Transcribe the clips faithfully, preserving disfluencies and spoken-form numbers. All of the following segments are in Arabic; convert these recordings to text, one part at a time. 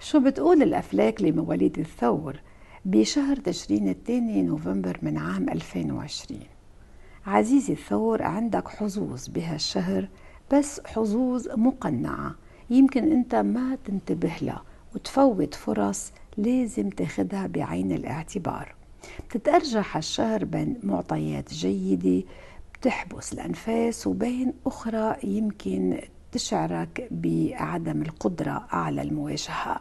شو بتقول الأفلاك لمواليد الثور بشهر تشرين الثاني نوفمبر من عام ألفين وعشرين؟ عزيزي الثور، عندك حظوظ بهالشهر، بس حظوظ مقنعة يمكن أنت ما تنتبه لها وتفوت فرص لازم تاخدها بعين الاعتبار. بتتأرجح الشهر بين معطيات جيدة بتحبس الأنفاس وبين أخرى يمكن تشعرك بعدم القدرة على المواجهة.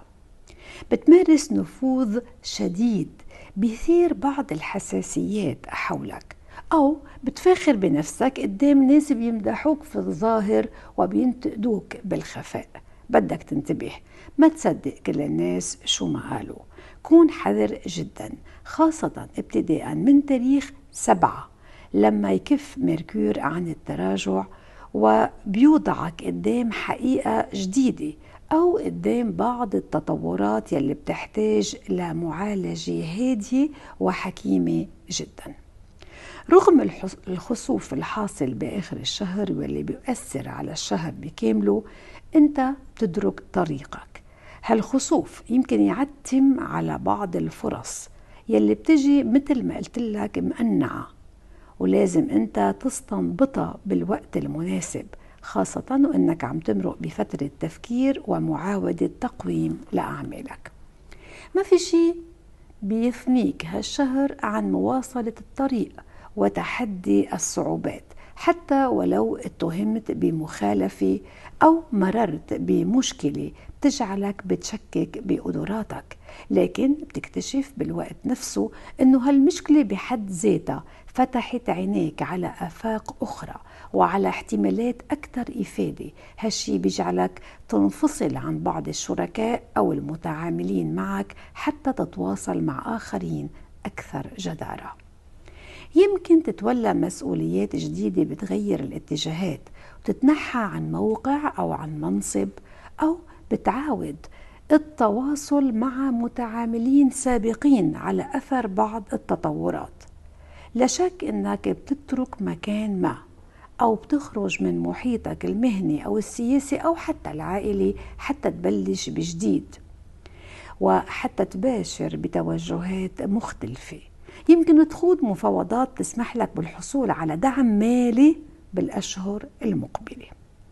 بتمارس نفوذ شديد بيثير بعض الحساسيات حولك، أو بتفاخر بنفسك قدام ناس بيمدحوك في الظاهر وبينتقدوك بالخفاء. بدك تنتبه، ما تصدق كل الناس شو ما قالوا. كون حذر جدا، خاصة ابتداء من تاريخ سبعة لما يكف ميركور عن التراجع وبيوضعك قدام حقيقة جديدة أو قدام بعض التطورات يلي بتحتاج لمعالجة هادية وحكيمة جدا. رغم الخسوف الحاصل بآخر الشهر واللي بيؤثر على الشهر بكامله، أنت بتدرك طريقك. هالخسوف يمكن يعتم على بعض الفرص يلي بتجي مثل ما قلت لك مقنعة، ولازم أنت تستنبطها بالوقت المناسب، خاصة وأنك عم تمرق بفترة تفكير ومعاودة تقويم لأعمالك. ما في شيء بيثنيك هالشهر عن مواصلة الطريق وتحدي الصعوبات، حتى ولو اتهمت بمخالفة أو مررت بمشكلة تجعلك بتشكك بقدراتك، لكن بتكتشف بالوقت نفسه أنه هالمشكلة بحد ذاتها فتحت عينيك على آفاق أخرى وعلى احتمالات أكثر إفادة. هالشي بيجعلك تنفصل عن بعض الشركاء أو المتعاملين معك حتى تتواصل مع آخرين أكثر جدارة. يمكن تتولى مسؤوليات جديدة بتغير الاتجاهات وتتنحى عن موقع أو عن منصب، أو بتعاود التواصل مع متعاملين سابقين على أثر بعض التطورات. لا شك أنك بتترك مكان ما أو بتخرج من محيطك المهني أو السياسي أو حتى العائلي حتى تبلش بجديد وحتى تباشر بتوجهات مختلفة. يمكن تخوض مفاوضات تسمح لك بالحصول على دعم مالي بالأشهر المقبلة.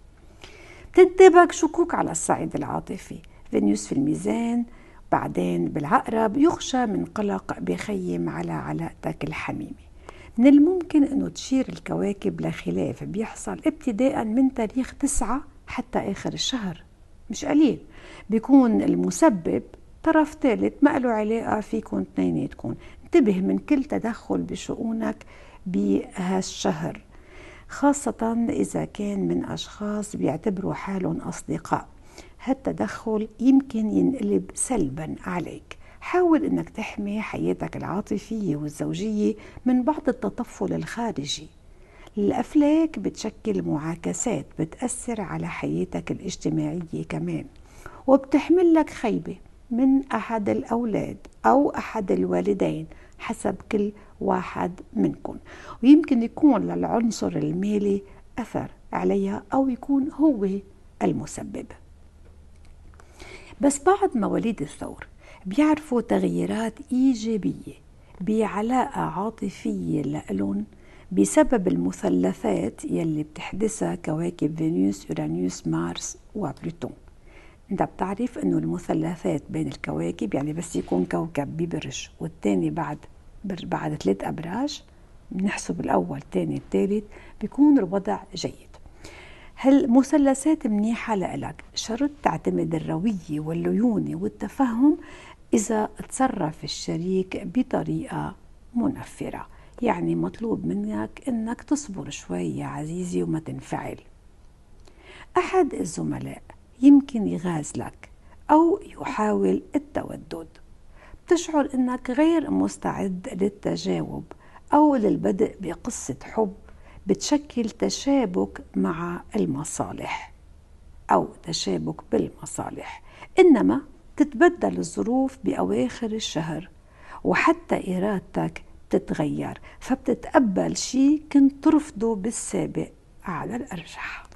بتنتابك شكوك على الصعيد العاطفي. فينوس في الميزان بعدين بالعقرب يخشى من قلق بيخيم على علاقتك الحميمة. من الممكن أنه تشير الكواكب لخلاف بيحصل ابتداء من تاريخ تسعة حتى آخر الشهر، مش قليل. بيكون المسبب طرف ثالث ما له علاقة فيكم اثنيناتكم. انتبه من كل تدخل بشؤونك بهالشهر، خاصة إذا كان من أشخاص بيعتبروا حالهم أصدقاء. هالتدخل يمكن ينقلب سلبا عليك. حاول أنك تحمي حياتك العاطفية والزوجية من بعض التطفل الخارجي. الأفلاك بتشكل معاكسات بتأثر على حياتك الاجتماعية كمان، وبتحمل لك خيبة من أحد الأولاد أو أحد الوالدين حسب كل واحد منكم، ويمكن يكون للعنصر المالي أثر عليها أو يكون هو المسبب. بس بعض مواليد الثور بيعرفوا تغييرات إيجابية بعلاقة عاطفية لألون بسبب المثلثات يلي بتحدثها كواكب فينوس، أورانوس، مارس وبلوتون. انت بتعرف انه المثلثات بين الكواكب، يعني بس يكون كوكب ببرج والتاني بعد بعد ثلاث أبراج، بنحسب الأول الثاني الثالث، بيكون الوضع جيد. هالمثلثات منيحة لإلك، شرط تعتمد الروية والليونة والتفهم إذا تصرف الشريك بطريقة منفرة. يعني مطلوب منك إنك تصبر شوي يا عزيزي وما تنفعل. أحد الزملاء يمكن يغازلك أو يحاول التودد. بتشعر إنك غير مستعد للتجاوب أو للبدء بقصة حب بتشكل تشابك مع المصالح أو تشابك بالمصالح، إنما تتبدل الظروف بأواخر الشهر وحتى إرادتك تتغير، فبتتقبل شيء كنت ترفضه بالسابق على الأرجح.